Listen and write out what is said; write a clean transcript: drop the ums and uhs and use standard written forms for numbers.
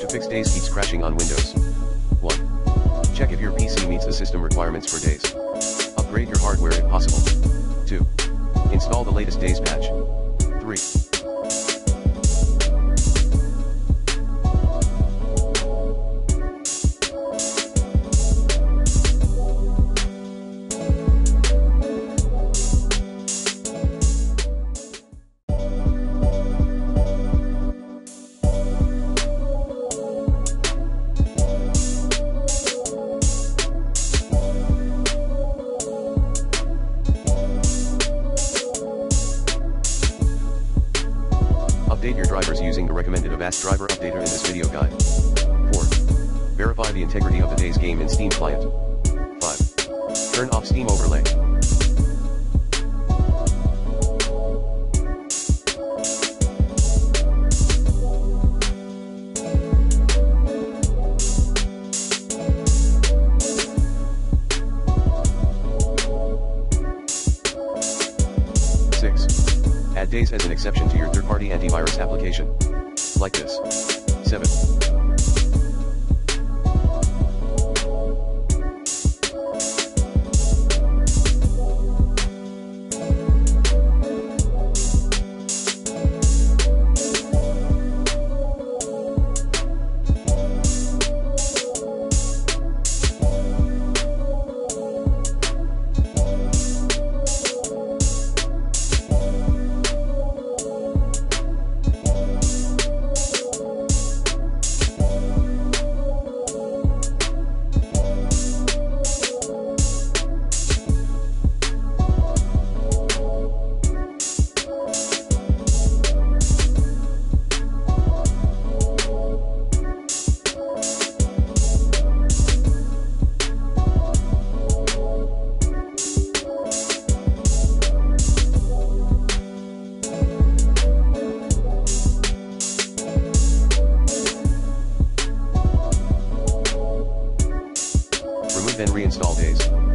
to fix DayZ keeps crashing on Windows. 1. Check if your PC meets the system requirements for DayZ. Upgrade your hardware if possible. 2. Install the latest DayZ patch. 3. Update your drivers using the recommended Avast driver updater in this video guide. 4. Verify the integrity of the DayZ game in Steam client. 5. Turn off Steam overlay. 6. Add DayZ as an exception to your third-party antivirus application. Like this. 7. Then reinstall DayZ.